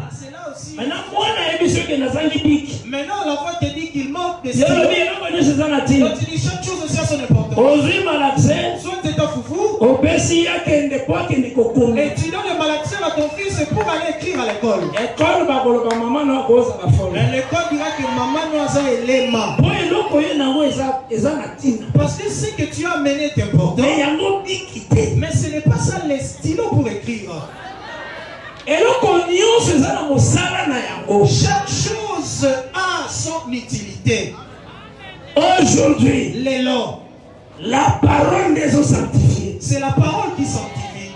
C'est là aussi. Maintenant, l'enfant te dit qu'il manque de stylo. stylo. Donc tu dis chaque chose aussi à son importance. Soit tu es un foufou. Et tu donnes le malaxé à ton fils pour aller écrire à l'école. Et l'école dira que maman nous a l'élément. Parce que ce que tu as amené est important. Mais ce n'est pas ça les stylos pour écrire. Chaque chose a son utilité. Aujourd'hui, la parole des eaux sanctifiées. C'est la parole qui sanctifie.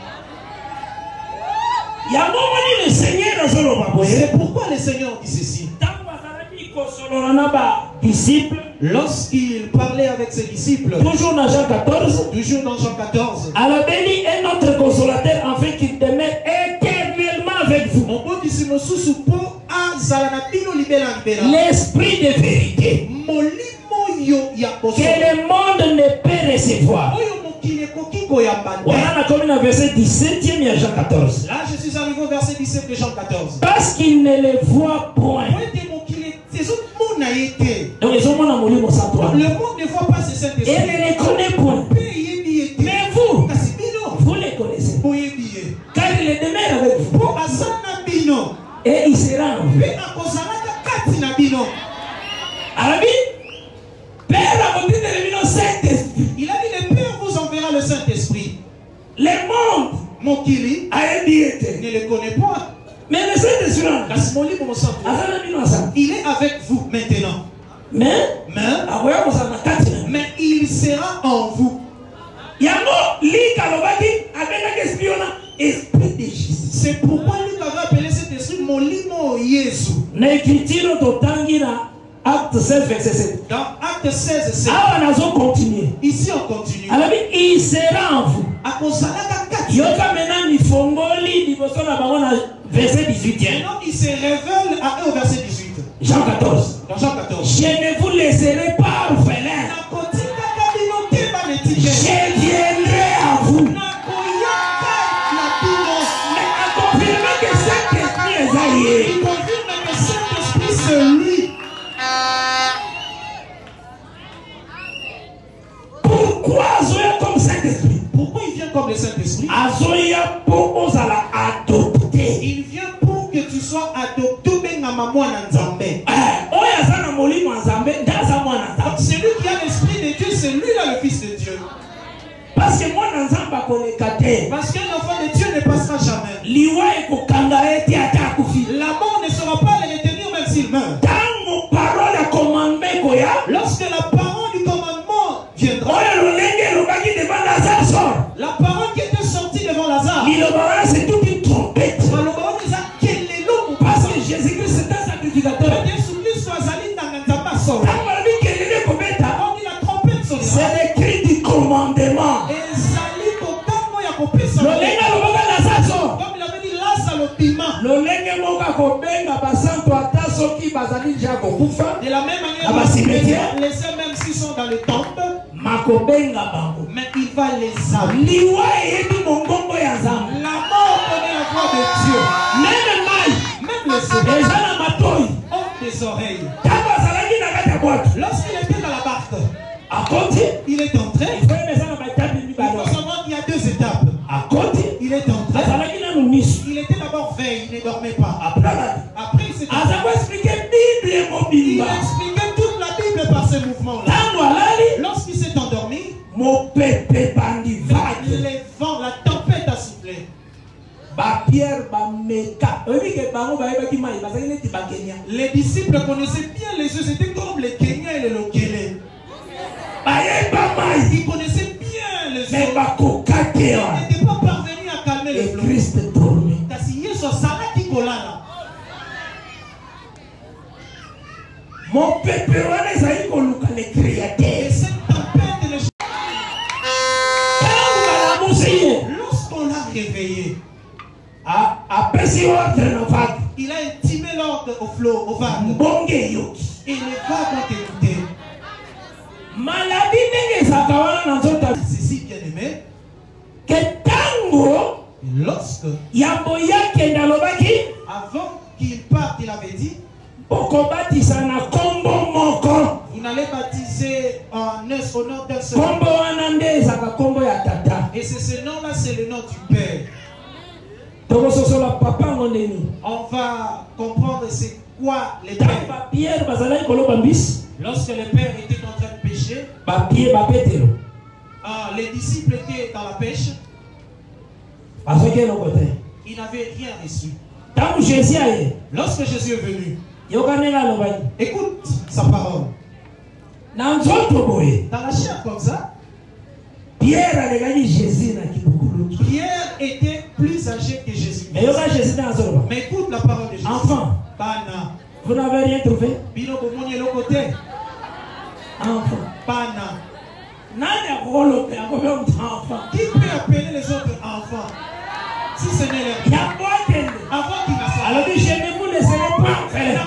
C'est pourquoi le Seigneur dit ceci. Lorsqu'il parlait avec ses disciples, toujours dans Jean 14, à la béni est notre consolateur afin qu'il demeure éternellement avec vous. L'esprit de vérité que le monde ne peut recevoir. Voilà la commune verset 17e et Jean 14. Là, je suis arrivé au verset 17 de Jean 14. Parce qu'il ne les voit point. Donc les hommes ont mouru au centre. Le monde ne voit pas ce Saint-Esprit. Et ne les connaît point. Mais vous les connaissez. Car il est demeure avec vous. Et il sera en vous. Père a montré de le Saint-Esprit. Il a dit le Père vous enverra le Saint-Esprit. Le monde a ne le connaît pas. Mais le Saint-Esprit, il est avec vous maintenant. Mais il sera en vous. C'est pourquoi Luc avait appelé cet esprit Molimo Yesu. Acte 16, verset 7. Dans Acte 16, 7. Ici on continue. Il sera en vous. Verset 18. Maintenant il se révèle au verset 18. Jean 14. Dans Jean 14. Je ne vous laisserai pas orphelins. Je viendrai à vous. Mais à confirmer que Saint-Esprit est allié. Il confirme que Saint-Esprit c'est lui. Pourquoi Azoya comme Saint-Esprit? Pourquoi il vient comme le Saint-Esprit? Azoya pour adopter. Il vient pour que tu sois adopté. Donc celui qui a l'esprit de Dieu, c'est lui là le Fils de Dieu. Parce que moi parce qu'un enfant de Dieu ne passera jamais. La mort ne sera pas le retenir même s'il meurt. Lorsque la parole du commandement viendra, la parole qui était sortie devant Lazare, c'est toute une trompette. Parce que Jésus-Christ c'est un sacrificateur. C'est le cri du commandement. Comme il avait dit Lazare. De la même manière, les hommes même s'ils sont dans les tombes, mais il va les amener. La mort connaît la voix de Dieu. Même les oreilles ont des oreilles. Lorsqu'il était dans la barque, il est entré. Il faut savoir qu'il y a deux étapes. Il est entré. Il était d'abord veille, il ne dormait pas. Après, il s'est il expliquait toute la Bible par ces mouvements-là. Lorsqu'il s'est endormi, les vents, la tempête a soufflé. Les disciples connaissaient bien les yeux, c'était comme les Kenyans et les Lokele. Ils connaissaient bien les yeux. Ils n'étaient pas parvenus à calmer les flots. Mon peuple, le créateur. Lorsqu'on l'a réveillé, il a intimé l'ordre au flot, au vague. Et les vagues ont écouté. Ceci bien aimé, que tango lorsque yambo yake ndalobaki avant qu'il parte, il avait dit, vous n'allez baptiser en un au nom d'un seul. Et c'est ce nom-là, c'est le nom du Père. On va comprendre c'est quoi les pères. Lorsque les pères étaient en train de pêcher, les disciples étaient dans la pêche. Ils n'avaient rien reçu. Lorsque Jésus est venu, écoute sa parole. Dans la chair comme ça, Pierre était plus âgé que Jésus. Mais écoute la parole de Jésus. Enfant, vous n'avez rien trouvé? Enfant. Qui peut appeler les autres enfants? Si ce n'est les avant qu'il ne alors je ne vous laisserai pas faire.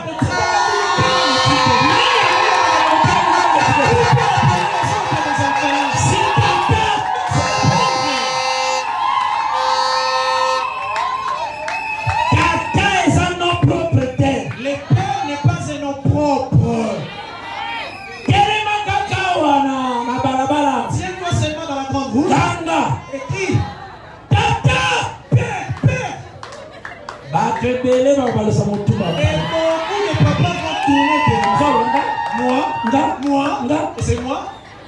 C'est moi.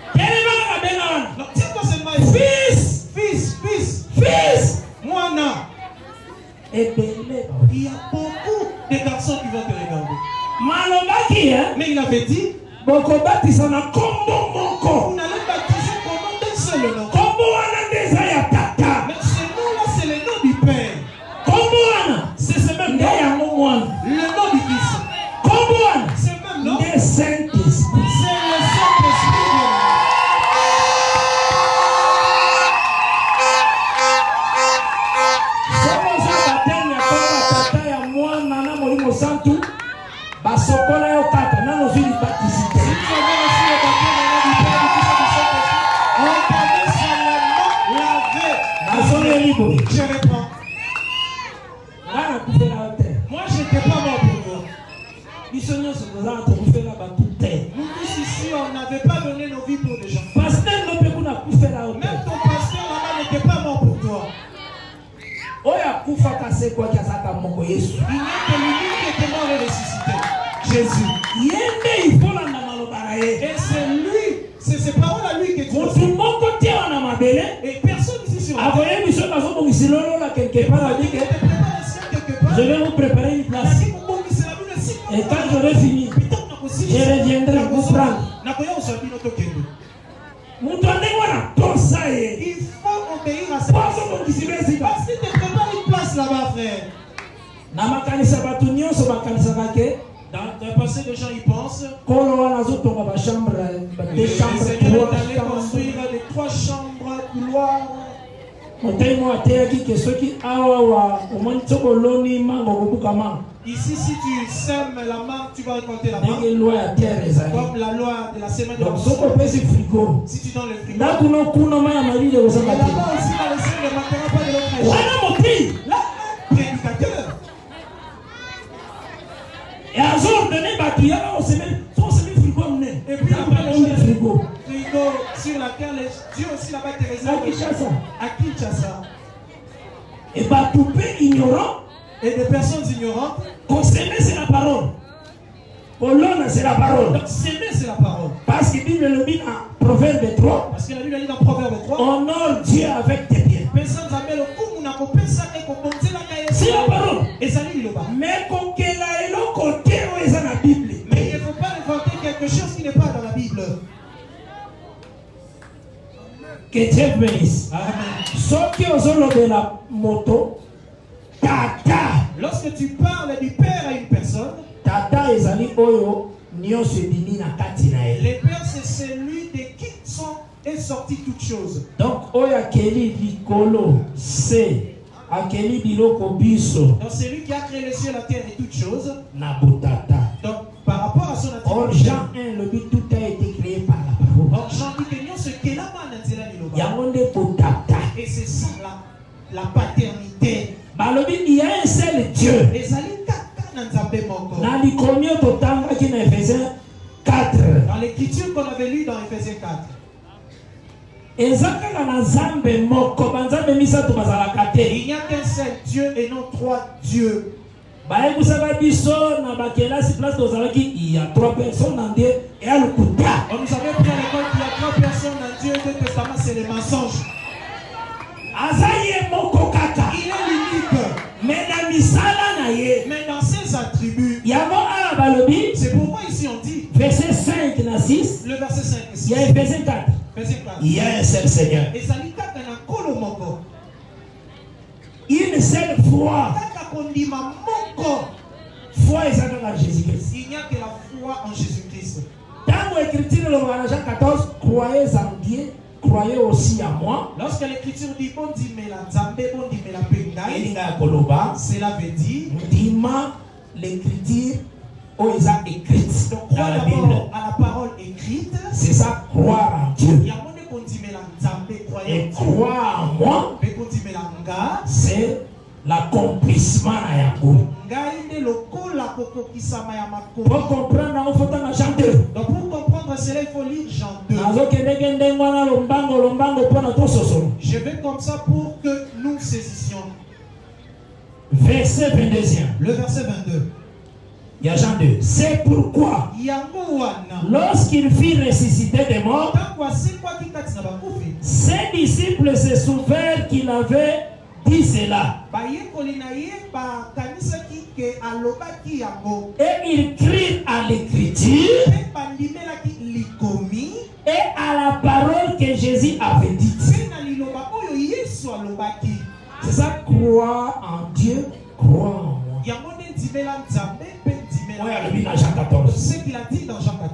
Fils. Moi, non. Il y a beaucoup de garçons qui vont te regarder. Mais il avait dit, vous n'allez baptiser comment d'un seul nom. Mais ce nom-là, c'est le nom du Père. C'est ce même nom. Le nom du Fils. C'est le même nom. C'est le Saint-Esprit. Je réponds. Moi, je n'étais pas mort pour toi. Nous tous ici, on n'avait pas donné nos vies pour les gens. Même ton pasteur là-bas n'était pas mort pour toi. Il n'y a que lui qui était mort et ressuscité. Jésus. Et c'est lui, c'est ses paroles à lui que tu as. Et personne ici sur la terre. Je vais vous préparer une place. Et quand j'aurai fini, je reviendrai vous prendre. Il faut obéir à ça. Parce que tu prépares une place là-bas, frère. Dans le passé, les gens y pensent. Le Seigneur est allé construire les 3 chambres, couloirs. Ici, si tu sèmes la mangue, tu vas récolter la mangue. Comme la loi de la semaine de la si tu donnes le frigo. là-bas aussi, dans le ciel, ne manquera pas de l'eau fraîche. Là, prédicateur. Et à jour donné, Et puis après le frigo sur laquelle Dieu aussi là-bas te réserve. À Kinshasa. Et pas tout ignorant. Et des personnes ignorantes. Qu'on s'aimer, c'est la parole. Colonne, c'est la parole. Donc s'aimer, c'est la parole. Parce qu'il dit le Bible en Proverbe 3. Parce que la Bible dit dans Proverbe 3. Honore Dieu avec tes pieds. C'est la parole. Mais qu'on qu'elle a le côté où est dans la Bible. Mais il ne faut pas inventer quelque chose qui n'est pas dans la Bible. Que Dieu bénisse. Amen. Sauf que aux hommes de la moto, tata. Lorsque tu parles du père à une personne, tata ezali oyo nyonso ebimi na kati na ye. Le père c'est celui de qui est sorti toute chose. Donc oyo akeli likolo c'est akeli biloko biso. Donc c'est lui qui a créé les cieux, la terre et toutes choses. Na botata. Donc par rapport à son attribut. Or Jean 1 le but tout a été créé par la parole. Or Jean dit que nous ce qu'est la main d'Anzela Niloba. Yamonde botata. Et c'est ça la paternité. Balobi il y a un seul Dieu. Et Dans l'écriture qu'on avait lu dans Éphésiens 4. Il n'y a qu'un seul Dieu et non trois dieux. Il y a trois personnes en Dieu et à le coup. On nous avait pris à l'école qu'il y a trois personnes en Dieu et deux testaments, c'est les mensonges. Il est l'unique. Mais dans ses attributs, c'est pourquoi ici on dit, verset 5 et 6, le verset 5 et 6, il y a Éphésiens 4. Il y a un seul Seigneur. Une seule foi. Foi est en Jésus-Christ. Il n'y a que la foi en Jésus-Christ. Dans l'écriture de Jean 14, croyez en Dieu, croyez aussi en moi. Lorsque l'écriture dit bon dit mais la Zambé, bon dit mais la Pengaï, cela veut dire l'écriture où ils ont écrite. Donc croire d'abord à la parole écrite. C'est ça, croire en Dieu. Et croire en moi, c'est l'accomplissement à Yakou. Pour comprendre, il faut chanter. Donc pour comprendre cela, il faut lire Jean 2. Je vais comme ça pour que nous saisissions. Verset 22. Le verset 22. Il y a Jean 2. C'est pourquoi, lorsqu'il fut ressuscité des morts, ses disciples se souvinrent qu'il avait dit cela. Et ils crient à l'écriture et à la parole que Jésus avait dite. C'est ça, croire en Dieu, croire en moi. Dans Jean 14. C'est ce qu'il a dit dans Jean 14.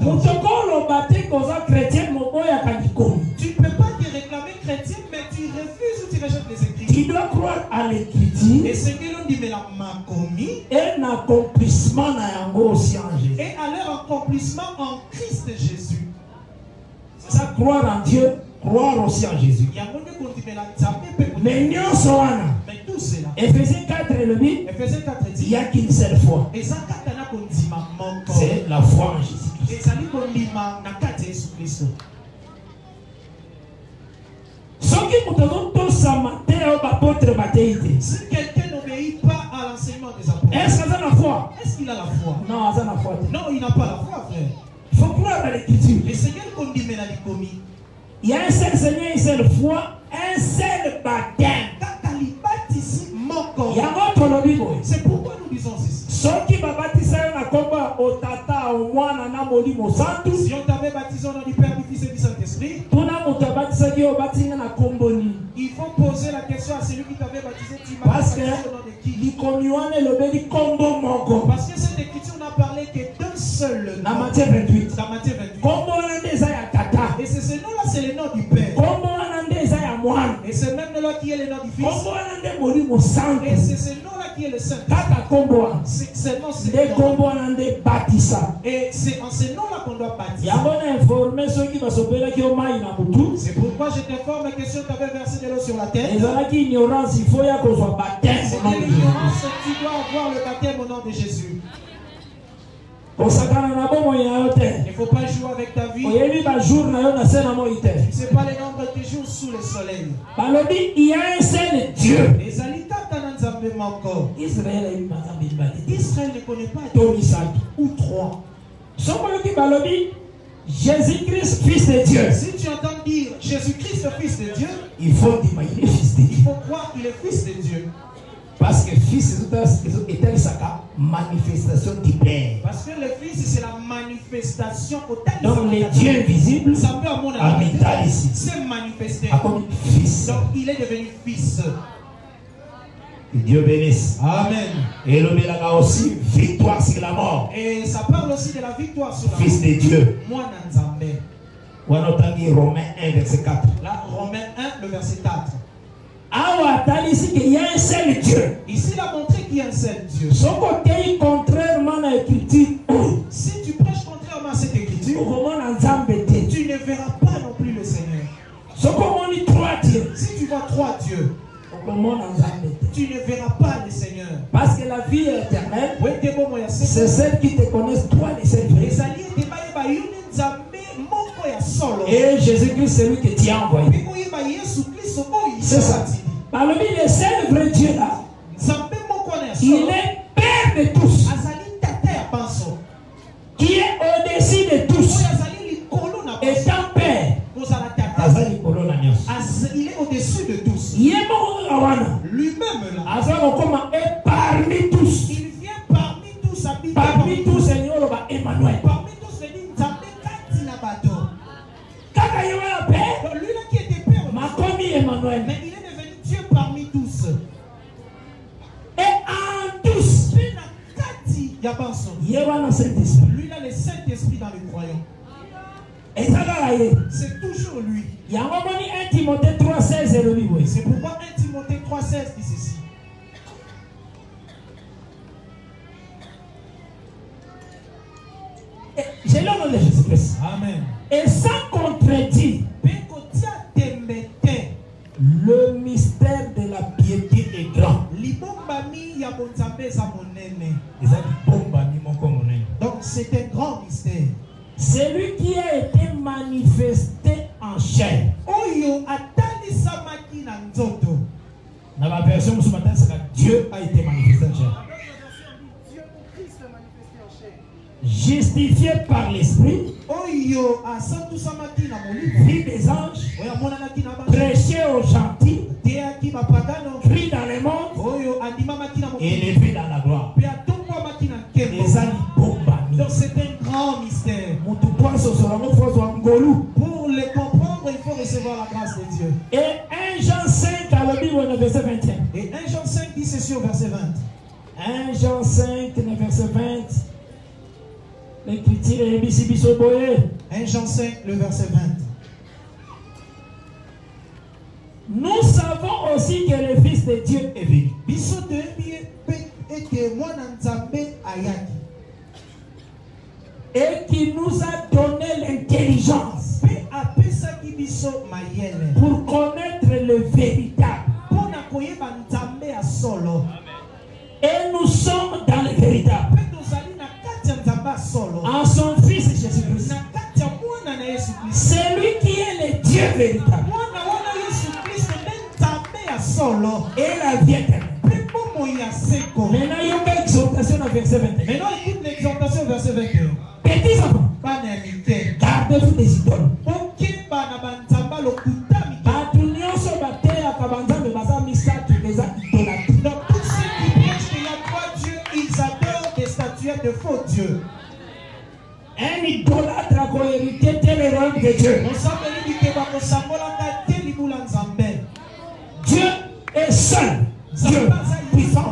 Tu ne peux pas te réclamer chrétien, mais tu refuses ou tu rejettes les écritures. Tu dois croire à l'écriture. Et ce que l'on dit, mais la commis. Et l'accomplissement aussi en Jésus. Et à leur accomplissement en Christ Jésus. C'est ça, croire en Dieu, croire aussi en Jésus. Mais nous sommes. Tout cela. Éphésiens 4 et le dit, il n'y a qu'une seule foi. C'est la foi en Jésus-Christ. Si quelqu'un n'obéit pas à l'enseignement des apôtres, est-ce qu'il a la foi? Est-ce qu'il a la foi? Non, il a la foi. Non, il n'a pas la foi, frère. Il faut croire à l'écriture. Le Seigneur qu'on dit, mais la commis. Il y a un seul Seigneur, une seule foi, un seul baptême. C'est pourquoi nous disons ceci. Si on t'avait baptisé au nom du Père, du Fils et du Saint-Esprit, il faut poser la question à celui qui t'avait baptisé. Tu m'as baptisé au nom de qui? Parce que cette écriture n'a parlé que d'un seul nom. Dans Matthieu 28. Dans Matthieu 28. Et c'est ce nom-là, c'est le nom du Père. Et c'est même nom-là qui est le nom du Fils. Et c'est ce nom-là qui est le Saint. C'est nom, c'est le nom. Et c'est en ce nom-là qu'on doit baptiser. C'est pourquoi je t'informe que si on t'avait versé de l'eau sur la tête, c'était l'ignorance, tu dois avoir le baptême au nom de Jésus. Il ne faut pas jouer avec ta vie. Tu ne sais pas les nombres de jours sous le soleil. Il y a un seul Dieu. Israël ne connaît pas deux ou trois. Jésus-Christ, fils de Dieu. Si tu entends dire Jésus-Christ, fils de Dieu, il faut dire qu'il est fils de Dieu. Il faut croire qu'il est fils de Dieu. Parce que fils est une manifestation du Père. Parce que le fils c'est la manifestation totale. Donc les dieux visibles c'est manifesté. Fils. Donc il est devenu fils. Que Dieu bénisse. Amen. Et le là aussi victoire sur la mort. Et ça parle aussi de la victoire sur la mort. Fils de Dieu. Moi Nzambé. Romains 1 verset 4. Là Romains 1 le verset 4. Il y a un seul Dieu. Ici, il a montré qu'il y a un seul Dieu. Contrairement à l'écriture, si tu prêches contrairement à cette écriture, tu ne verras pas non plus le Seigneur. Si tu vois trois dieux, tu ne verras pas le Seigneur. Parce que la vie est éternelle. C'est celles qui te connaissent, toi, les sept vrais. Et Jésus-Christ, c'est lui que tu as envoyé. C'est ça. Par le biais de seul vrai Dieu là, il est Père de tous, qui est au-dessus de tous, étant Père. Il est au-dessus de tous. Lui-même là, est parmi tous. Il vient parmi tous, habite parmi tous, Seigneur, Emmanuel. Parmi tous, c'est lui qui était Père, Emmanuel. mais il est devenu Dieu parmi tous. Et en tous, lui là, le Saint-Esprit dans le croyant. C'est toujours lui. C'est pourquoi 1 Timothée 3,16 dit ceci. J'ai le nom de Jésus-Christ. Amen. Et sans contredire, le mystère de la piété est grand. Donc c'est un grand mystère. C'est lui qui a été manifesté en chair. Dans la version musulmane, Dieu a été manifesté en chair. Justifié par l'esprit, vie des anges, prêché aux gentils, pris dans le monde, élevé dans la gloire. Donc c'est un grand mystère. Pour le comprendre, il faut recevoir la grâce de Dieu. Et 1 Jean 5 à la Bible, verset 21. Et 1 Jean 5 dit ceci au verset 20. 1 Jean 5, verset 20. L'écriture est 1 Jean 5, le verset 20. Nous savons aussi que le Fils de Dieu est venu. Et qui nous a donné l'intelligence pour connaître le véritable. Et nous sommes dans le véritable. En son Fils Jésus-Christ. C'est lui qui est le Dieu véritable. Et la vie éternelle. Maintenant, il y a une exhortation au verset 21. Maintenant, écoute l'exhortation au verset 21. Petits enfants, gardez-vous des idoles. Dans tous ceux qui prêchent qu'il y a trois dieux, ils adorent des statuettes de faux dieux. Un idolâtre a hérité tel rang de Dieu. Dieu est seul. Dieu puissant.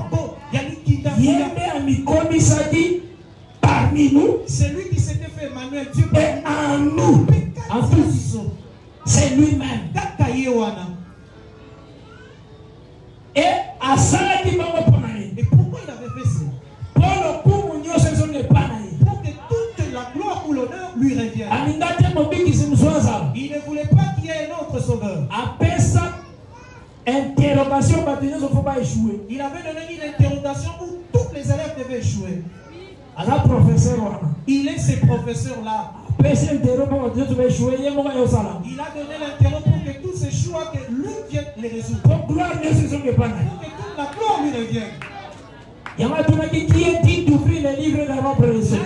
Parmi nous, c'est lui qui s'était fait Emmanuel, Dieu et en nous, en tous, c'est lui-même. Et à ça, et pourquoi il avait fait ça? Pour que toute la gloire ou l'honneur lui revienne. Il ne voulait pas qu'il y ait un autre sauveur. Interrogation, il ne faut pas échouer. Il avait donné une interrogation où tous les élèves devaient échouer. Il est ce professeur-là. Il a donné l'interro pour que tous ces choix que lui vienne les résoudre. Pour que toute la gloire lui revienne. Qui est dit d'ouvrir les livres de notre raison.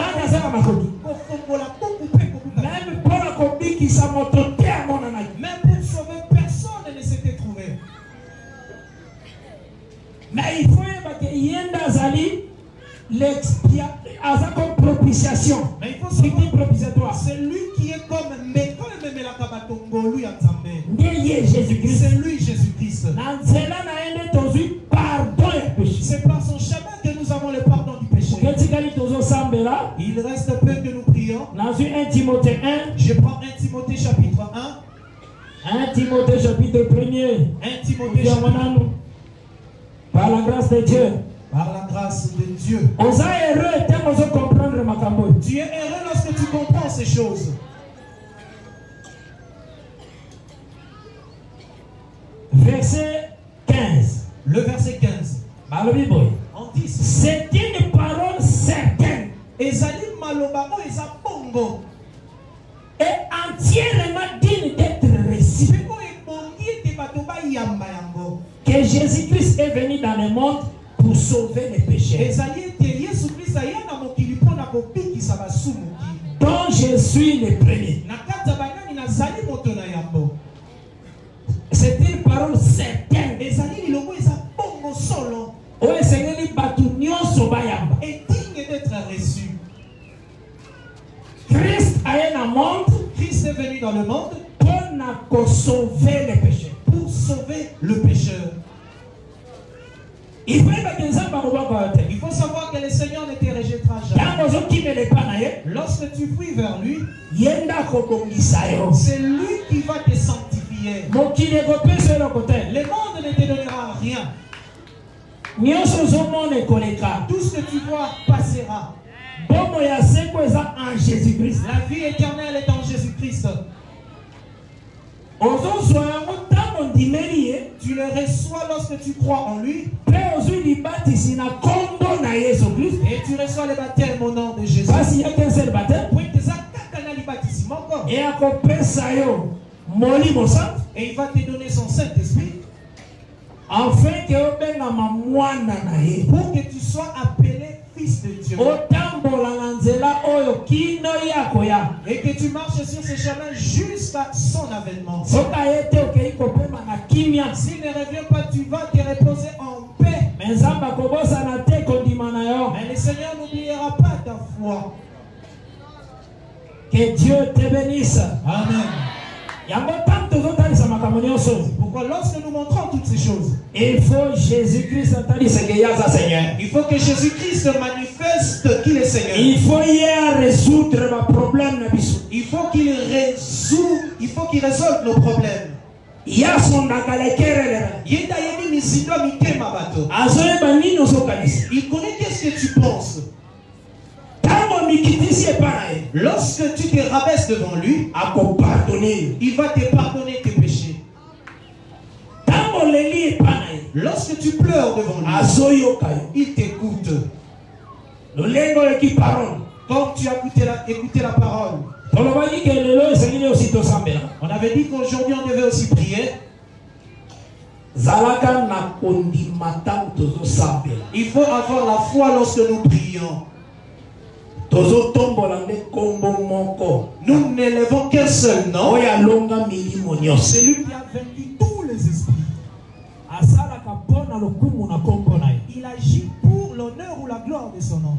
Même pour la copie qui s'est montée à mon ami. Même pour sauver, personne ne s'était trouvé. Mais il faut qu'il y ait comme propitiation. Mais il faut savoir, c'est lui qui est comme Jésus-Christ. C'est lui Jésus-Christ. C'est par son chemin que nous avons le pardon du péché. Il reste peu que nous prions. Dans 1 Timothée 1. Je prends 1 Timothée chapitre 1. 1 Timothée chapitre 1er. 1 Timothée chapitre 1. Par la grâce de Dieu. Par la grâce de Dieu. Tu es heureux lorsque tu comprends ces choses. Verset 15. Le verset 15. On dit, c'est une parole est entièrement digne d'être reçu. Que Jésus-Christ est venu dans le monde pour sauver les péchés. Donc je suis le premier. C'est une parole certaine. Est digne d'être reçu. Christ est venu dans le monde pour sauver les péchés. Pour sauver le pécheur. Il faut savoir que le Seigneur ne te rejettera jamais. Lorsque tu fuis vers lui, c'est lui qui va te sanctifier. Le monde ne te donnera rien. Tout ce que tu vois passera. En Jésus-Christ. La vie éternelle est en Jésus-Christ. Tu le reçois lorsque tu crois en lui. Et tu reçois le baptême au nom de Jésus. Parce qu'il n'y a qu'un seul baptême. Et il va te donner son Saint-Esprit. Afin que pour que tu sois appelé fils de Dieu. Et que tu marches sur ce chemin jusqu'à son avènement. S'il ne revient pas, tu vas te reposer en paix. Mais le Seigneur n'oubliera pas ta foi. Que Dieu te bénisse. Amen. Pourquoi lorsque nous montrons toutes ces choses, il faut Jésus-Christ il faut que Jésus-Christ manifeste qu'il est Seigneur. Il faut y résoudre nos problèmes. Il faut qu'il résolve nos problèmes. Il connaît qu'est-ce que tu penses. Lorsque tu te rabaisses devant lui, il va te pardonner tes péchés. Lorsque tu pleures devant lui, il t'écoute. Quand tu as écouté la parole, on avait dit qu'aujourd'hui on devait aussi prier. Il faut avoir la foi lorsque nous prions. Nous n'élevons qu'un seul nom. C'est lui qui a vaincu tous les esprits. Il agit pour l'honneur ou la gloire de son nom.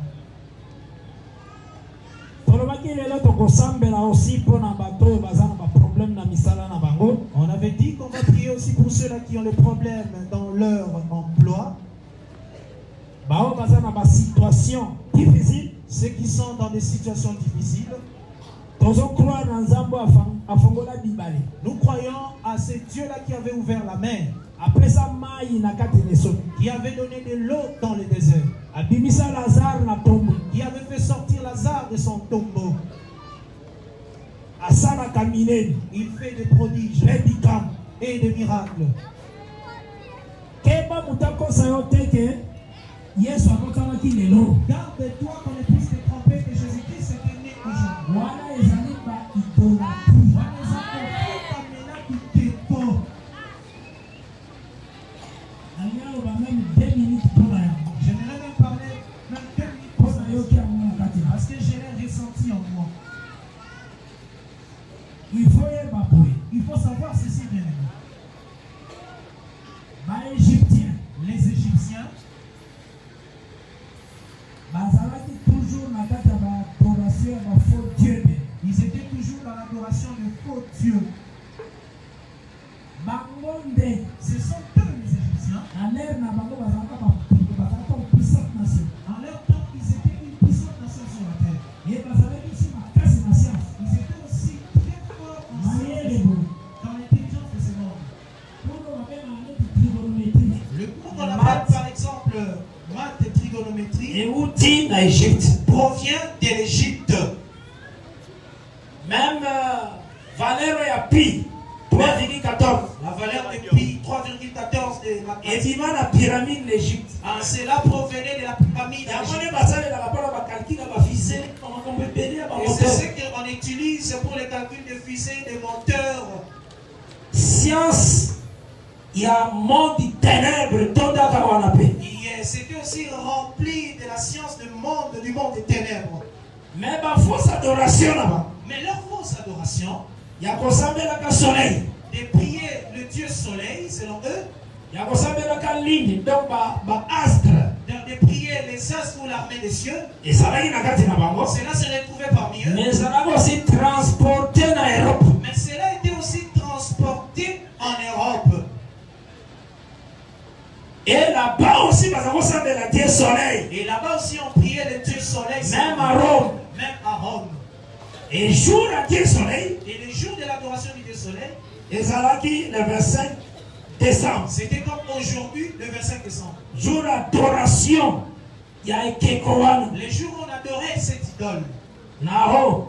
On avait dit qu'on va prier aussi pour ceux-là qui ont des problèmes dans leur emploi. Ceux qui sont dans des situations difficiles. Nous croyons à ce Dieu-là qui avait ouvert la mer, qui avait donné de l'eau dans le désert, qui avait fait sortir Lazare de son tombeau. Il fait des prodiges et des miracles. Garde-toi qu'on ne puisse te tromper que Jésus-Christ est né aujourd'hui. J'aimerais même parler même 2 minutes parce que je l'ai ressenti en moi. Il faut savoir ceci, bien aimé. Les Égyptiens, ils étaient toujours dans l'adoration de faux dieux. Ce sont eux les Égyptiens. En leur temps, ils étaient une puissante nation sur la terre. Ils étaient aussi très forts en science, dans l'intelligence de ce monde. Le cours qu'on appelle par exemple maths et trigonométrie provient de l'Égypte. Même valeur et pi 3,14. La valeur de pi 3,14 de la pyramide d'Égypte. Cela provenait de la pyramide d'Égypte. Et c'est ce que utilise pour les calculs de fusées, de moteurs. Science, il y a un monde de ténèbres, tout à fait. C'était aussi rempli de la science du monde des ténèbres. Mais ma fausse adoration là-bas. Mais leur fausse adoration, il y a qu'on s'appelle le soleil. De prier le Dieu soleil, selon eux. Il y a qu'on s'appelle le ligne, donc astre. De prier les astres ou l'armée des cieux. Et ça là, il y a cela se retrouvait parmi eux. Mais ça l'a aussi transporté en Europe. Mais cela était aussi transporté en Europe. Et là-bas aussi, on s'appelle le Dieu soleil. Et là-bas aussi, on priait le Dieu soleil. Même à Rome. Même à Rome. Et jour à Dieu soleil. Et le jour de l'adoration du Dieu soleil. Et ça là qui le 25 décembre. C'était comme aujourd'hui, le 25 décembre. Jour d'adoration. Il y a un Kekoan. Le jour où on adorait cette idole. À Rome.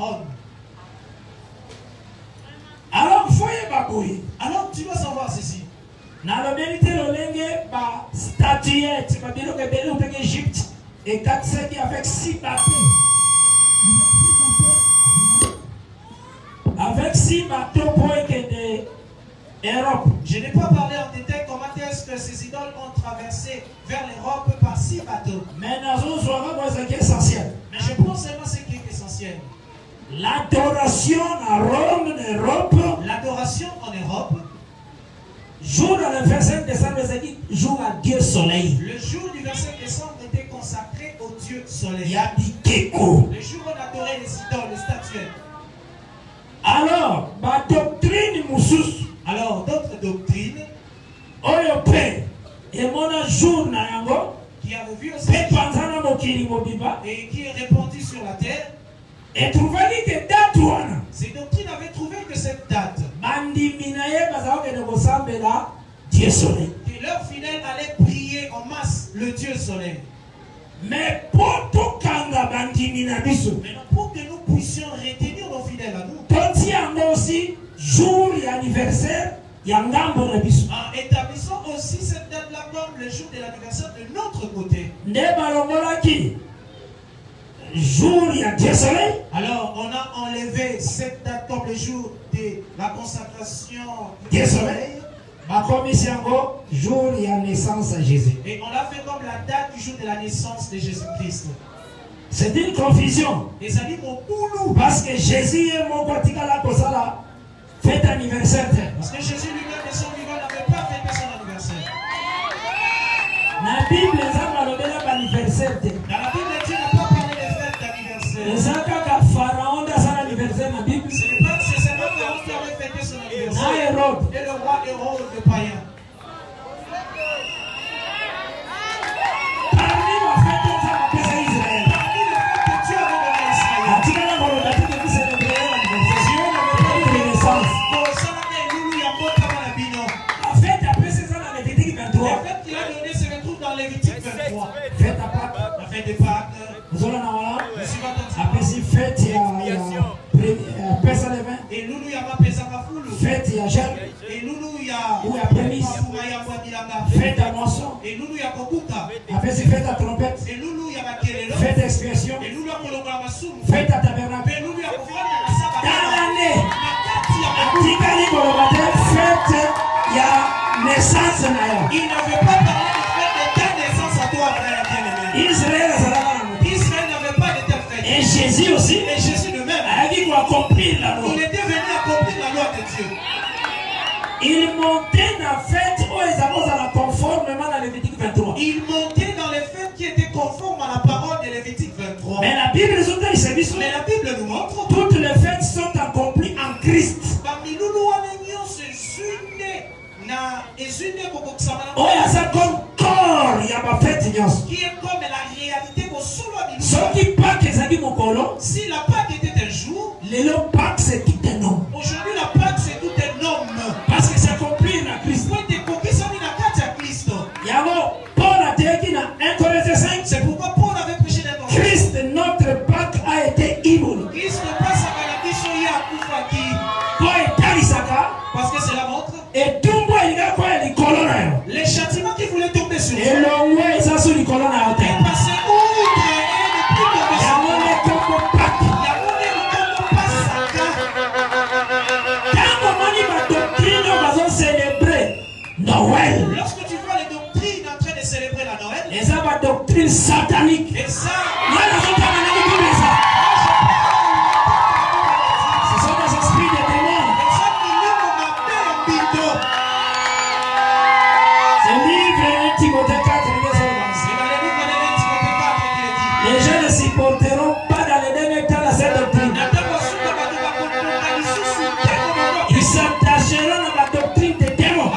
Alors, alors tu dois savoir ceci. Dans la vérité, le lingue, statuette, en Égypte, et 4 avec 6 bateaux. Avec 6 bateaux pour l'Europe. Je n'ai pas parlé en détail comment est-ce que ces idoles ont traversé vers l'Europe par 6 bateaux. Mais c'est essentiel. Mais je pense seulement ce qui est essentiel. L'adoration à Rome, en Europe. L'adoration en Europe. Jour dans le 25 décembre, jour à Dieu soleil. Le jour du 25 décembre était consacré au Dieu soleil. Il y a dit Keko. Le jour où on adorait les idoles, les statuettes. Alors, ma doctrine moussous. Alors, d'autres doctrines. Oyope. Et mon jour na yango. Qui a revu aussi. Et qui est répandu sur la terre. Et trouvé que date ouana. Ces doctrines avaient trouvé que cette date. Dieu soleil. Que leurs fidèles allaient prier en masse le Dieu soleil. Mais pour tout kanga bandimina biso. Mais non, pour que nous puissions retenir nos fidèles à nous. Toti yango aussi jour et anniversaire yangambo na biso. En établissant aussi cette date-là comme le jour de l'anniversaire de notre côté. Nde balongolaki. Jour il y a Dieu soleil. Alors on a enlevé cette date comme le jour de la consacration Dieu soleil. Ma commission jour il y a naissance à Jésus. Et on l'a fait comme la date du jour de la naissance de Jésus-Christ. C'est une confusion. Et ça dit mon boulot. Parce que Jésus est mon la kosala fête anniversaire. Parce que Jésus lui-même de son vivant n'avait pas fêté son anniversaire. La Bible est anniversaire. Dans la Bible, Dieu n'a pas parlé de fête d'anniversaire. Pharaon a son anniversaire dans la Bible. C'est seulement Pharaon qui avait fêté son anniversaire. Et le roi Hérode de païen. Parmi la fête de Israël. Parmi les fêtes que Dieu avait donné à Israël. Dieu n'avait pas de naissance. La fête après c'est ça dans Lévitique 23. La fête qu'il a donnée se retrouve dans Lévitique 23. Fête à Pâques. La fête des Pâques. Après c'est fête il y a Pesa de vin. Et Loulou y a ma pesa kafulu. Fête il y a Jeanne. Et Loulou y a ou à prémisse. Fête à moisson. Et Loulou y a kokuka. Après c'est fête à trompette. Et Loulou y a makelelo. Fête d'expiation. Et Loulou y a kolonga masumu. Fête à tabernacle. Et Loulou y a kofanya na sabata. Dans l'année. Atikali kolobate fête il y a naissance na yo. Il n'avait pas parlé de fête de ta naissance à toi frère bien-aimé. Israël n'avait pas de telle fête. Et Jésus aussi. Et Jésus lui-même. Il accomplir la loi. Il était venu accomplir la loi de Dieu. Il montait dans la fête où ils avaient conformément à Lévitique 23. Il montait dans les fêtes qui étaient conformes à la parole de Lévitique 23. Mais la Bible nous montre toutes les fêtes sont accomplies en Christ. Oh, il y a ça comme corps, il y a ma fête. Qui est comme la réalité pour solo. Ce qui pas que ça dit mon colon. Si la Pâque était un jour, le Pâque c'est tout un homme. Aujourd'hui la Pâque c'est tout un homme. Parce que c'est accompli en Christ. Il y a Paul a dit dans 1 Corinthiens 5. C'est pourquoi Paul avait prêché dans Christ, notre Pâque a été immolé. Christ passe à la mission y a parce que c'est la vôtre. Et tout le monde il a quoi les colonnes. Les châtiments qui voulaient tomber sur et le ouais ça sur les colonnes à terre. Passer outre et ne plus tomber sur Noël. Lorsque tu vois les doctrines en train de célébrer la Noël, les doctrines sataniques. Et ça, ce sont des esprits de démons. Ce livre 1 Timothée 4, les gens ne supporteront pas dans les derniers temps à cette doctrine. Ils s'attacheront à la doctrine des démons.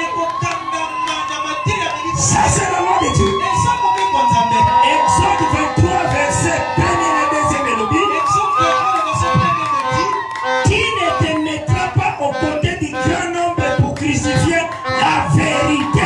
Ça, c'est le mot de Dieu. Exode 23, verset 1 et 2 mélodie. Qui ne te mettra pas aux côtés du grand nombre pour crucifier la vérité.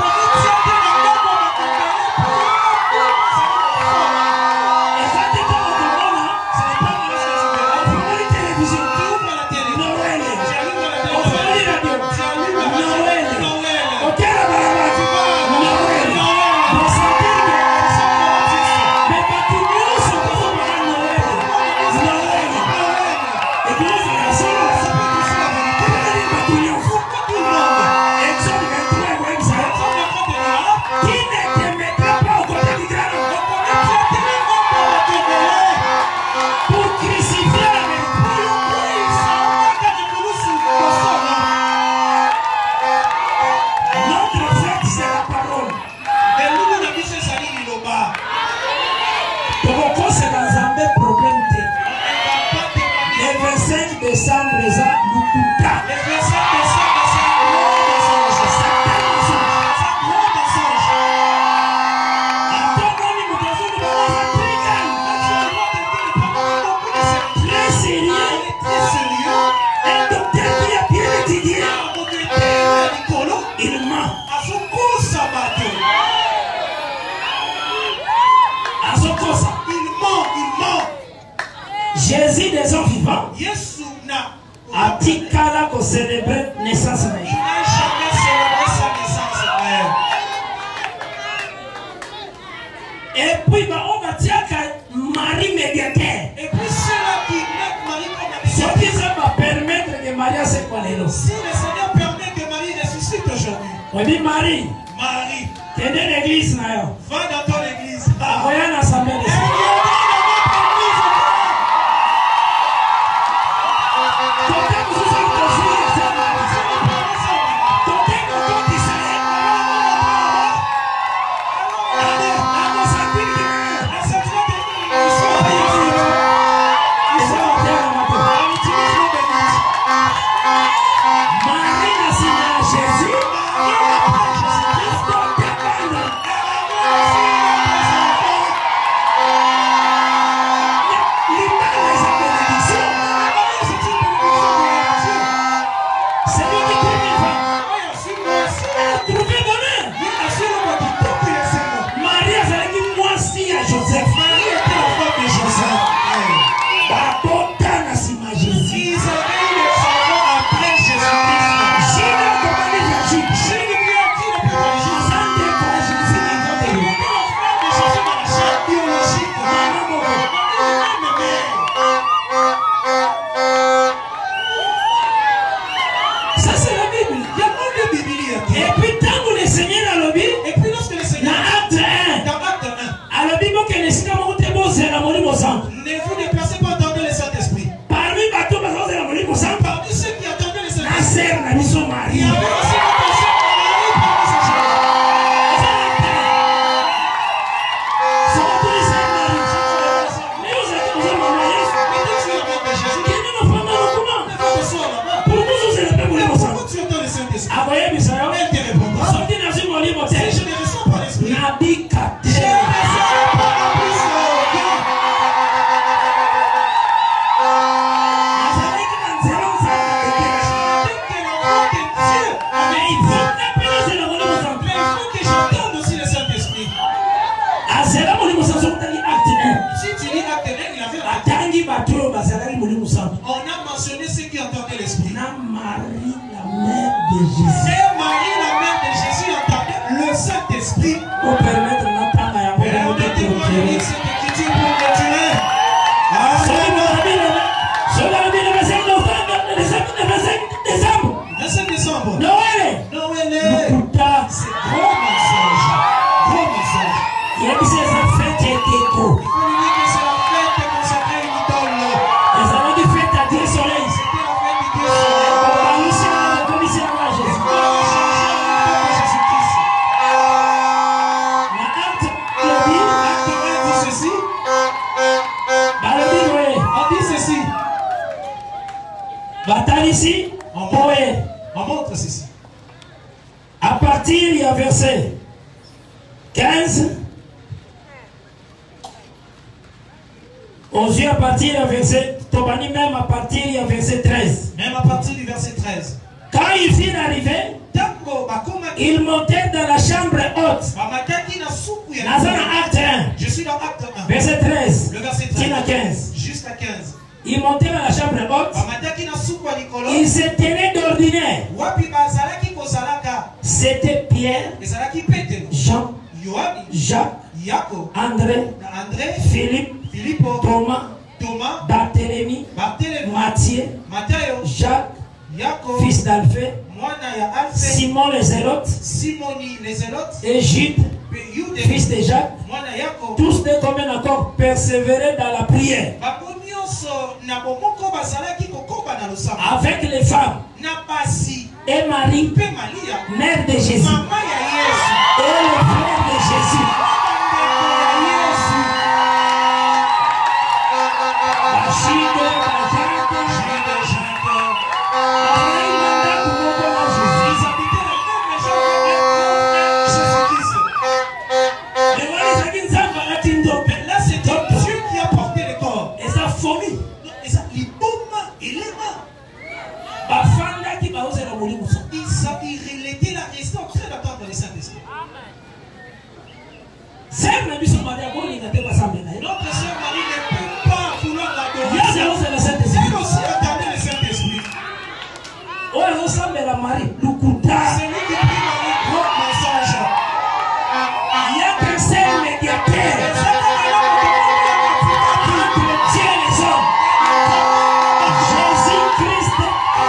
Jésus des hommes vivants a dit qu'il a célébré la naissance. Il n'a jamais célébré sa naissance. Et puis on va dire que Marie médiateur. Et puis ceux-là qui mettent Marie comme la médiateur. Ce qui va permettre que Marie se connaisse. Si le Seigneur permet que Marie ressuscite aujourd'hui. On dit Marie. Marie. T'es dans l'église. Va dans ton église. Voyons l'assemblée de Jésus. On dit ceci. On montre ceci. À partir du verset 15, aux yeux à partir du verset, même à partir du verset 13. Même à partir du verset 13. Quand ils firent arriver, ils montèrent dans la chambre haute. Je suis dans acte 1. Verset 13. Le verset 13. 15. Jusqu'à 15. Ils montaient dans la chambre haute. Ils se tenaient d'ordinaire. C'était Pierre, Jean, Jacques, André, Philippe, Thomas, Barthélemy, Matthieu, Jacques, fils d'Alphée, Simon les Zélotes, et Jude, fils de Jacques, tous de commun accord persévéraient dans la prière. Avec les femmes et Marie, mère de Jésus, et le frère de Jésus. Notre sœur Marie ne peut pas vouloir l'adorer. Elle aussi attendait le Saint-Esprit. C'est lui qui prie Marie comme mensonge. Il y a qu'un seul médiateur entre Dieu et les hommes. Jésus-Christ.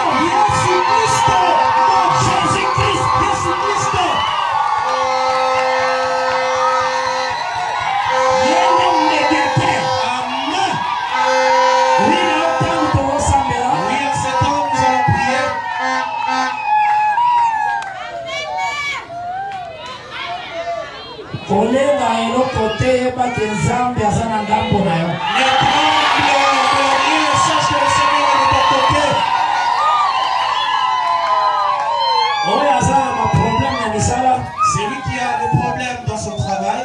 C'est lui qui a des problèmes dans son travail.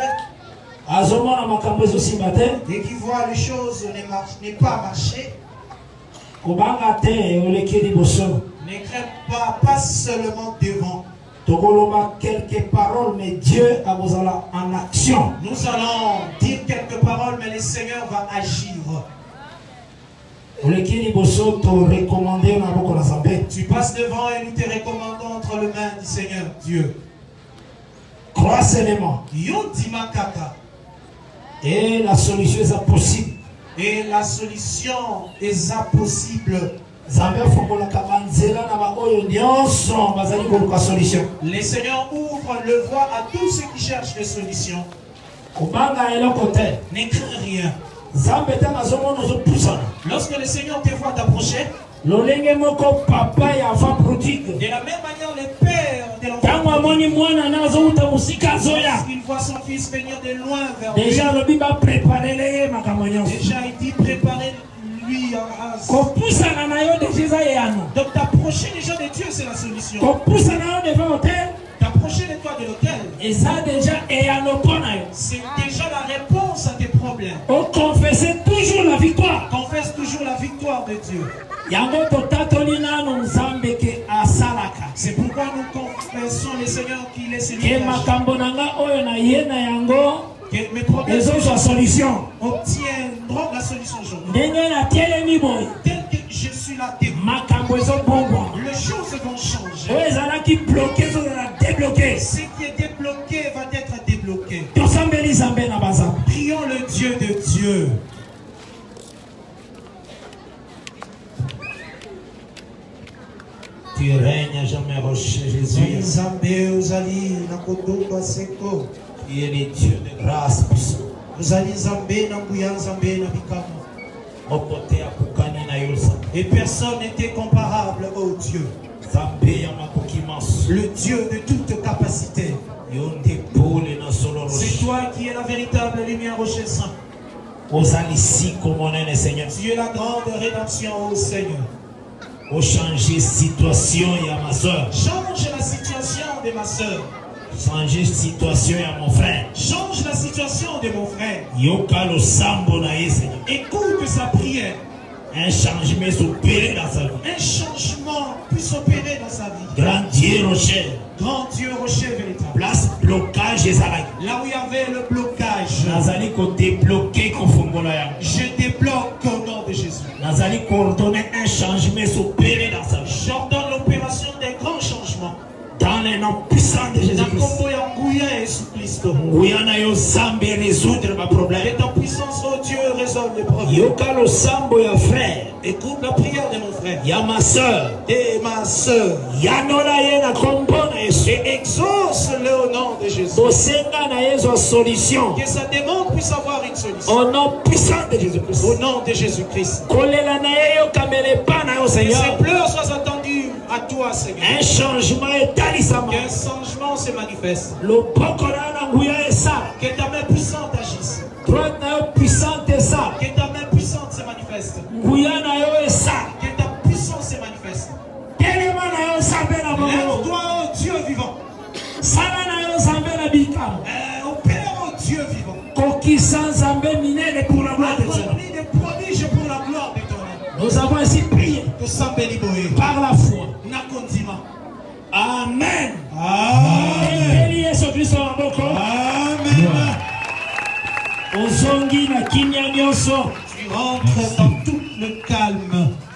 Dès qu'il voit les choses ne pas marcher, ne crains pas seulement devant. Quelques paroles, mais Dieu a besoin en action. Nous allons dire quelques paroles, mais le Seigneur va agir. Tu passes devant et nous te recommandons entre les mains du Seigneur Dieu. Crois seulement. Et la solution est possible. Et la solution est possible. Le Seigneur ouvre le voie à tous ceux qui cherchent des solutions. Ne crains rien. Lorsque le Seigneur te voit t'approcher, de la même manière le père de l'enfant, lorsqu'il voit son fils venir de loin vers lui, déjà il dit préparez lui en race. Donc t'approcher les gens de Dieu, c'est la solution. T'approcher de toi de l'autel, c'est déjà la réponse à tes problèmes. Confessez toujours la victoire. Confesse toujours la victoire de Dieu. C'est pourquoi nous confessons le Seigneur qu'il est celui qui agit. Que mes problèmes obtiendront la solution aujourd'hui. Tel que je suis là, les choses vont changer. Ce qui est débloqué va être débloqué. Prions le Dieu de Dieu. Tu règnes à jamais, rocher Jésus. Tu es le Dieu de grâce puissant. Et personne n'était comparable au Dieu. Le Dieu de toute capacité. C'est toi qui es la véritable lumière rocher saint. Tu es la grande rédemption, ô Seigneur. Changer situation ya ma soeur. Change la situation de ma soeur. Changer situation ya mon frère. Change la situation de mon frère. Yoka lo sambo na Yesu. Écoute sa prière. Un changement s'opérer dans sa vie. Un changement puisse opérer dans sa vie. Grand Dieu rocher. Grand Dieu rocher véritable. Place blocage et là où il y avait le blocage. Nazali côté bloqué konfongola ya. Je débloque au nom de Jésus. Nazali coordonner un changement s'opérer dans sa vie. J'ordonne l'opération des grands changements. Dans les noms puissants de Jésus-Christ. Résoudre ma problème. Et ta puissance, oh Dieu, résolve les problèmes. Yokalo sambo ya frère. Écoute la prière de mon frère. Ya ma soeur. Et ma soeur. Yanola yena kompona Yesu. Et exauce-le au nom de Jésus. Bosenga na Yesu solution. Que sa demande puisse avoir une solution. Au nom puissant de Jésus-Christ. Au nom de Jésus-Christ. Kolela na yeyo kamele pana yo Seigneur. Que ses pleurs soient entendus à toi, Seigneur. Un changement est talisama. Qu'un changement se manifeste. Le pokora na nguya esa. Que ta main puissante agisse. Droite na yo puissante esa. Que ta main puissante se manifeste. Nguya na yo esa. Que ta puissance se manifeste. Telema na yo sambe na bomo. Lève-toi, oh Dieu vivant. Sala na yo sambe na bikam. Au Père, oh Dieu vivant. Koki sans sambe minene pour la gloire de Dieu. Accomplis des prodiges pour la gloire de ton nom. Nous avons ainsi prié par la foi. Amen. Amen. Tu rentres dans tout le calme.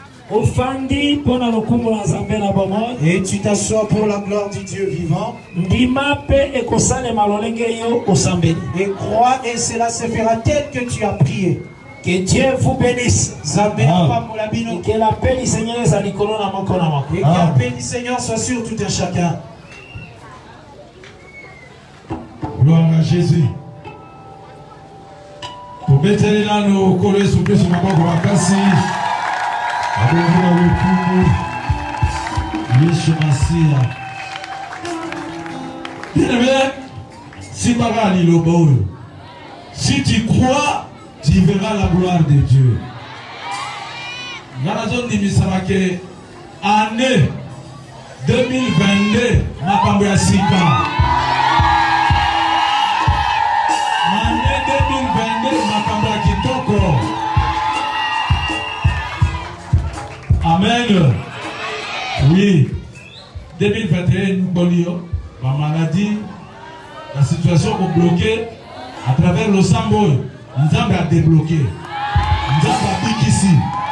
Et tu t'assois pour la gloire du Dieu vivant. Et crois, et cela se fera tel que tu as prié. Que Dieu vous bénisse. Et que la paix du Seigneur soit et que la paix du Seigneur soit sur tout un chacun. Gloire à Jésus. Pour mettre là nos collègues sous plus sur ma banque à Kassi. Si tu crois, tu verras la gloire de Dieu. La zone de Missamake, année 2022, ma Pambouya Sika. Année 2022, ma Pambouya Kitoko. Amen. Oui. 2021, nous ma maladie, la situation est bloquée à travers le Sambo. Nous avons débloqué. Nous avons dit ici.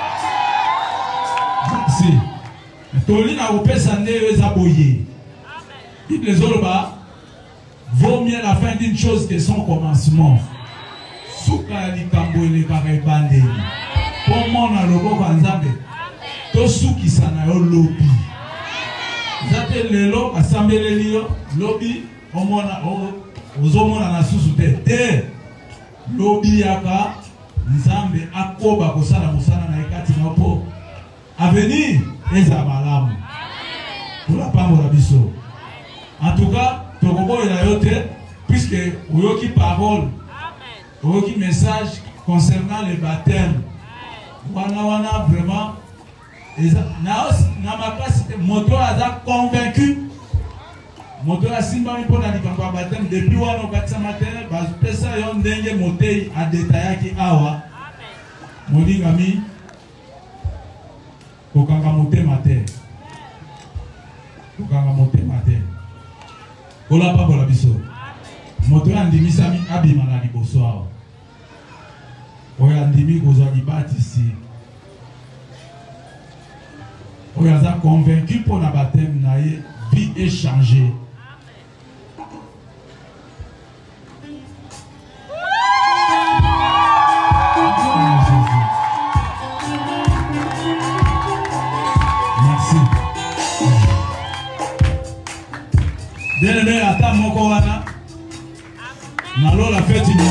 Merci. Tolina Opesane les aboyés. Dites les Oloba, vaut mieux la fin d'une chose que son commencement. Souka li kambo le karibande. Pour moi na lobo kanzambe. To souki sana yo lobby. Zate lelo assemblée lio lobby omona ozomona na susu te. Lobby yaka nzambe akoba kosala musana na ekati na po avenir eza malamu pour la pambola biso. En tout cas tokobo ila yote puisque oyoki parole oyoki message concernant le baptême wana vraiment na makasi moto aza convaincu. Moto a simba mi pona likambo baptême depuis wana okatisa matin bazopesa yo ndenge motei a détaillaki awa. Molingami kokanga motema te. Kokanga motema te. Ola pa bola biso. Moto andimisa mi abima na liboso awa. Oya ndimi kozwa libatisi. Oya za convaincu pour na baptême na ye vie est changée. Bien-aimé, attends mon corana. Nalo la fête du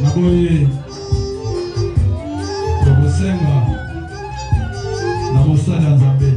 Naboye Nabosenga Nabosala Nzambe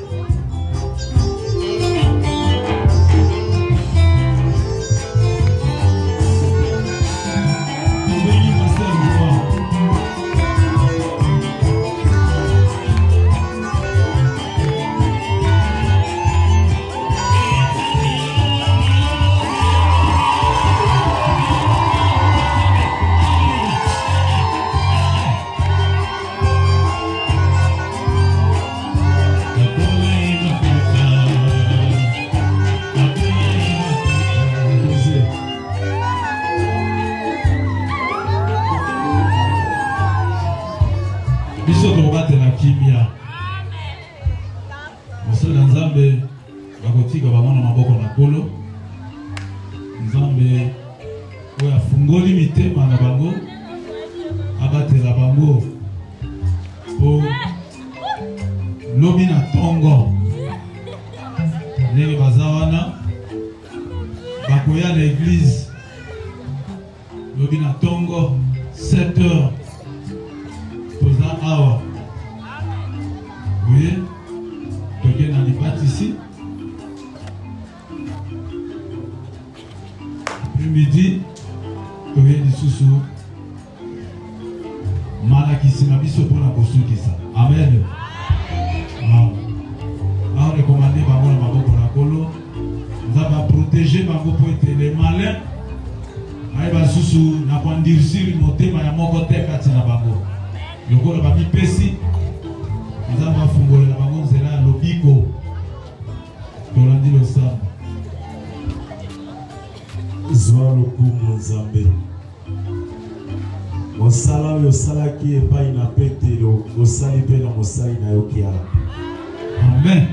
Amen.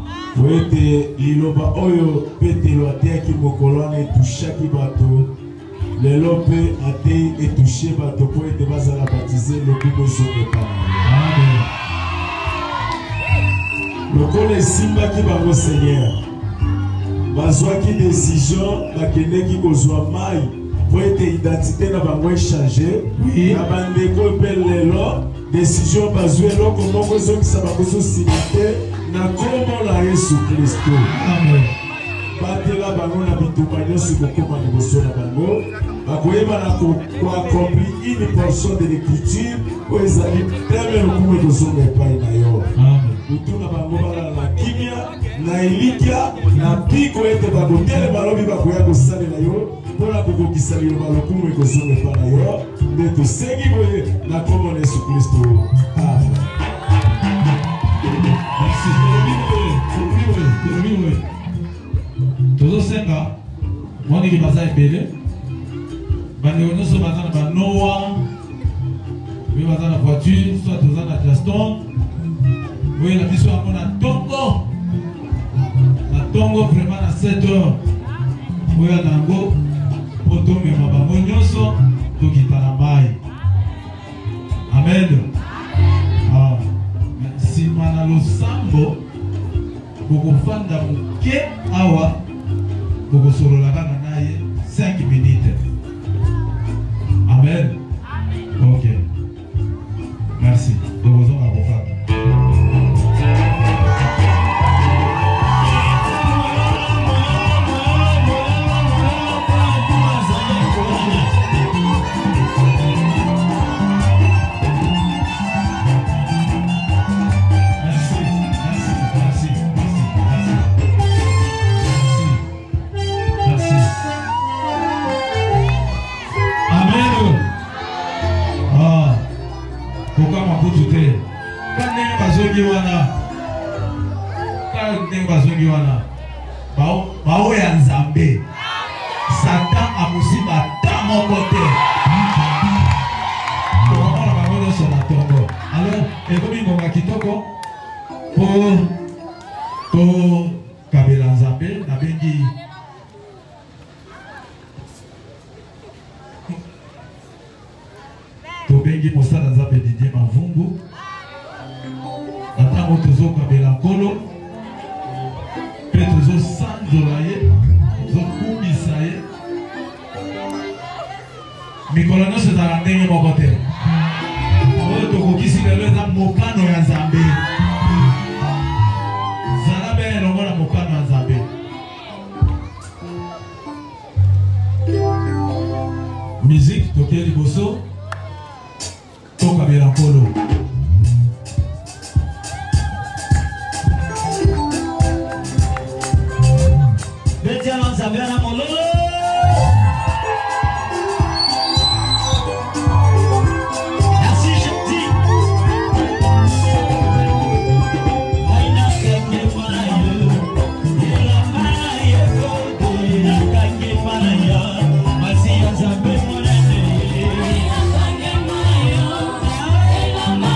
Poete liloba oyo petelo atiaki mokolone touchaki bato lelo pe ate etouché bato poete bazala baptisé le kumo zokepana. Amen. Lokole esimbaki bango Seigneur bazwaki décision bakendeki kozwa mai poete identité na bango échangé na bandeko pe lelo décision bazwe loko moko ezokisa bakozo simite na kombo la Yesu Kristo. Amen. Batela bango na bitumba nyonso kokoma liboso na bango bakoyeba na koakompli une portion de l'écriture oyo ezali teme lokumu ekozonga epai na yo. Butu na bango balala na kimia na elikya na piko ete bakotele balobi bakoya kosalela yo mpona kokokisa liloba lokumu ekozonga epai na yo nde tosengi boye na kombo na Yesu Kristo. Amen. Tozo senga mwani ki baza ebele bande onoso baza na banoa we baza na voiture soit toza na Gaston we na biso yango na tongo vraiment na 7 heures we na yango po tomema bango nyonso tokita na mai. Amen. Nsima na losambo bokofanda moke awa bokosolola na ye 5 minutes. Amen. Ok. Merci. Bokosonga kofanda. Bao ya Nzambe Satan amusiba ta moko te. Tokomona bango nyonso na tongo. Alors ekomi ngonga kitoko po kabela Nzambe na bengi to bengi mosala Nzambe Didier Mavungu atango tozo kabela nkolo pe tozo sanzola ye tozo kumisa ye mikolo nyonso ezala ndenge moko te. Oyo tokokisi lelo eza mokano ya Nzambe. Zala be longola mokano ya Nzambe. Musique tokie liboso. Toka bela polo. Mama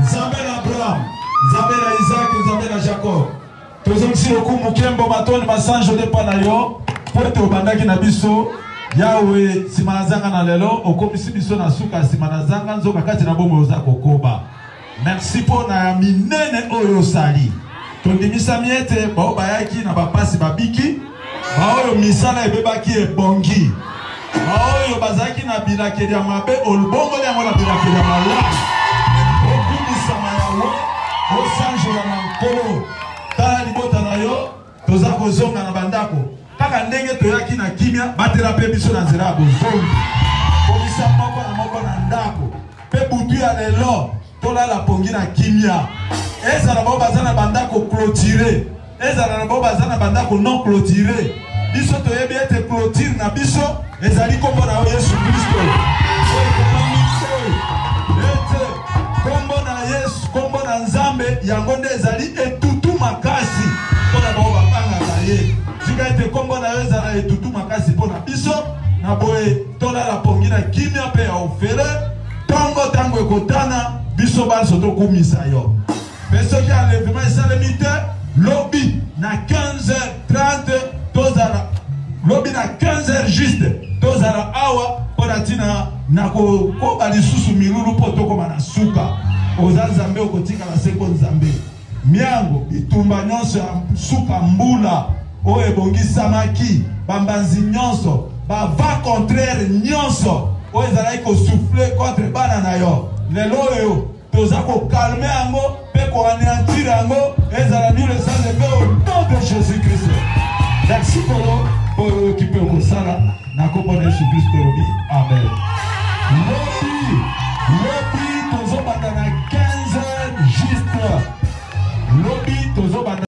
Nzambe na Abraham, Nzambe na Isaac, Nzambe na Jacob. Tozongisi lokumu mukembo matoni masanjo de panayo. Pote obandaki na biso. Yahweh simanazanga na lelo. Okomisi biso na suka simanazanga. Nzoka kati na bomo oza kokoba. Merci pour na minene oyo sali. Tondimisa miete bao bayaki na bapasi babiki. Baoyo misala ebebaki ebongi. Baoyo bazaki na bilakeli ya mabe olbongo yango na bilakeli ya malamu. Okumisa mayawo osanjo ya mankolo. Tala libota na yo toza kozonga na bandako. Kaka ndenge toyaki na kimia batela pe biso na nzela ya bozongi. Komisa moko na moko na ndako. Pe butu ya lelo tolala pongi na kimia. Ezala bao bazana bandako clôturé. Ezala na bao bazana bandako non clôturé. Biso toyebi ete clôture na biso ezali kombo na Yesu Kristo. Ete kombo na Yesu, kombo na Nzambe yango nde ezali etutu makasi pona bao bapangaka ye. Zika ete kombo na ezala etutu makasi pona biso na boye tolala pongi na kimia pe ya ofele. Tango ekotana biso banso tokumisa yo. Peso ki enlèvement esalemi te lobi na 15h30 tozala lobi na 15h juste tozala awa pona tina na kokoba lisusu milulu po tokoma na suka. Oza Nzambe okotika na seko Nzambe. Miango bitumba nyonso ya suka mbula oyo ebongisamaki bambanzi nyonso bava contraire nyonso oyo ezalaki kosouffle contre bana na yo. Lelo oyo toza kokalme yango pe koanéantir yango ezala nul et sans effet au nom de Jésus-Christ. Merci pour occuper au kosala na kombo na Yesu Kristo. Amen.